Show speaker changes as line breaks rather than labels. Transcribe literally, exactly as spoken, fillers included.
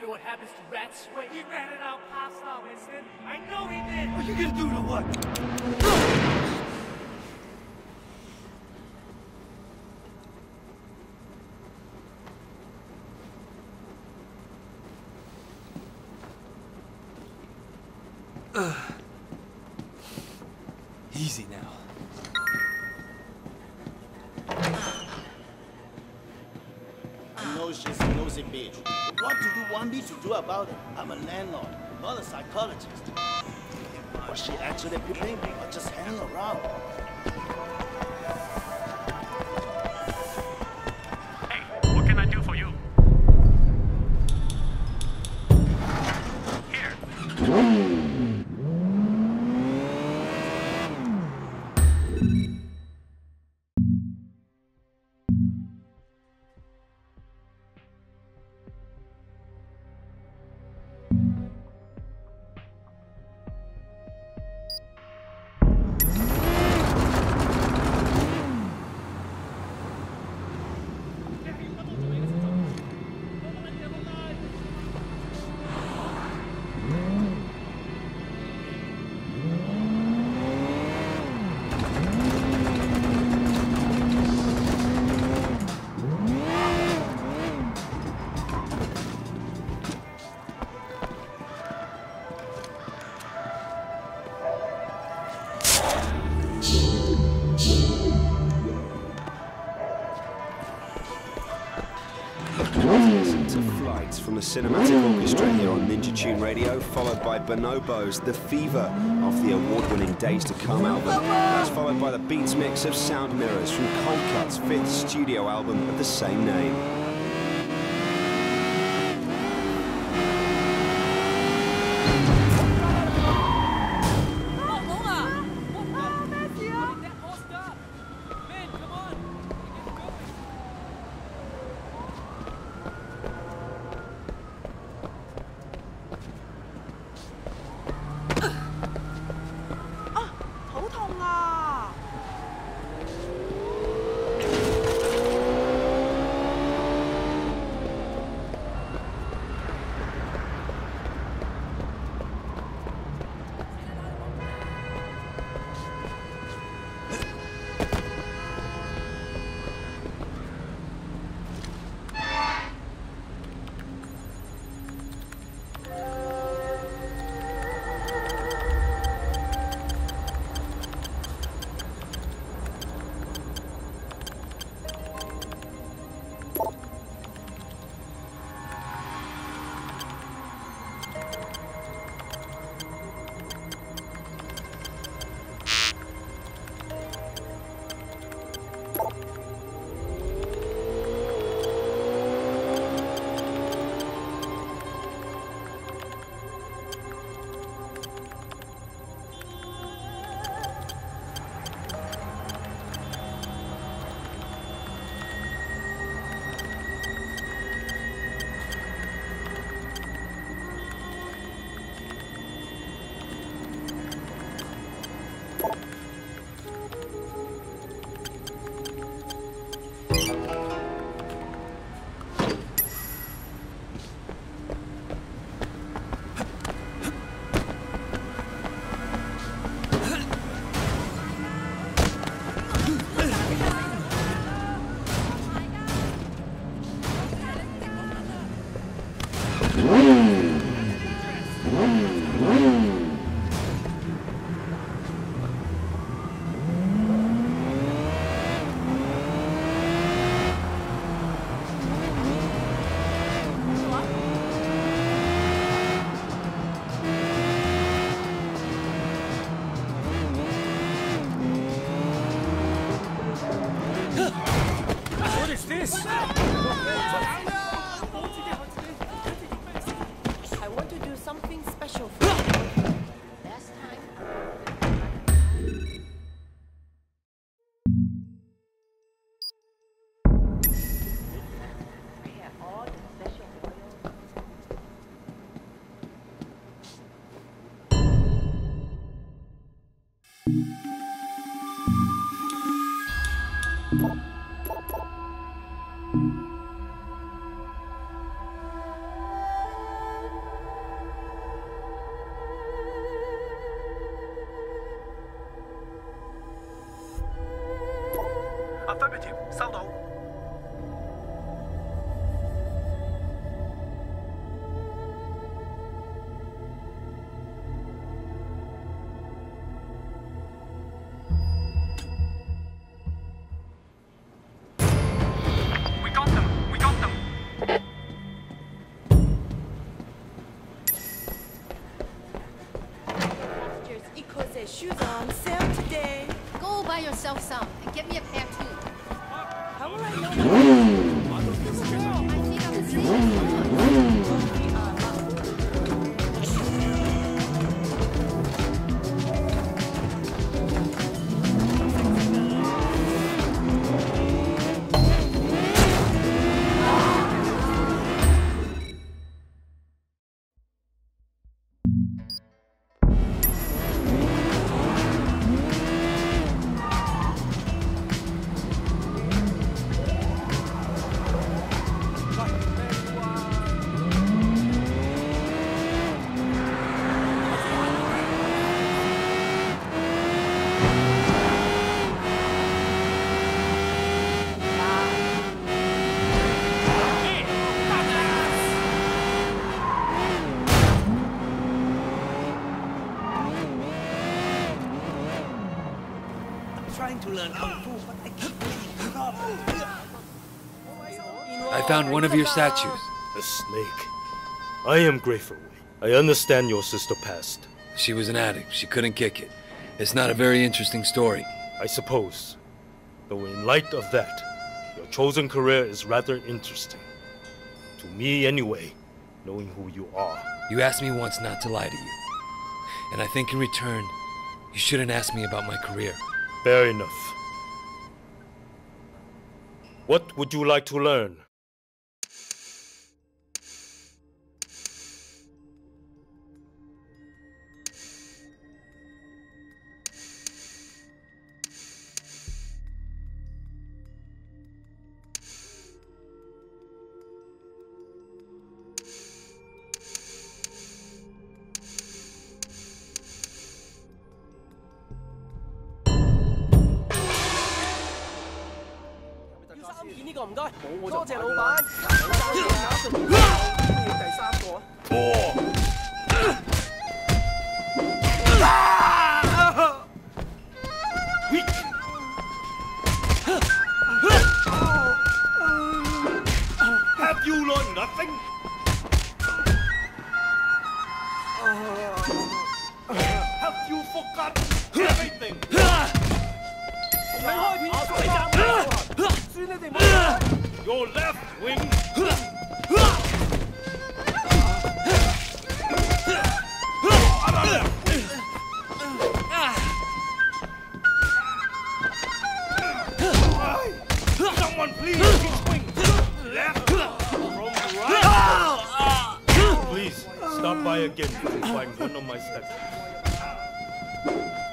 know what happens to rats? Wait, he ran it out past now, Winston. I know he did!
What are you gonna do to what?
Uh, easy now.
I know she's a nosy bitch. But what do you want me to do about it? I'm a landlord, not a psychologist. Was she actually peeping or just hanging around?
Hey, what can I do for you? Here.
To flights from the cinematic orchestra here on Ninja Tune Radio, followed by Bonobo's The Fever off the award-winning Days to Come album. That's followed by the beats mix of Sound Mirrors from Cold Cut's fifth studio album of the same name.
What is this?
Hey, shoes are on sale today.
Go buy yourself some and get me a pair too.
How will I know that?
I see on the same.
Trying to learn kung fu, but I keep getting caught.
I found one of your statues.
A snake. I am grateful. I understand your sister passed.
She was an addict. She couldn't kick it. It's not a very interesting story.
I suppose. Though in light of that, your chosen career is rather interesting. To me anyway, knowing who you are.
You asked me once not to lie to you. And I think in return, you shouldn't ask me about my career.
Fair enough. What would you like to learn? Have you learned nothing? Have you forgotten everything? Your left wing. Someone please his wing. Left from right. Please stop by again to find one of my statues.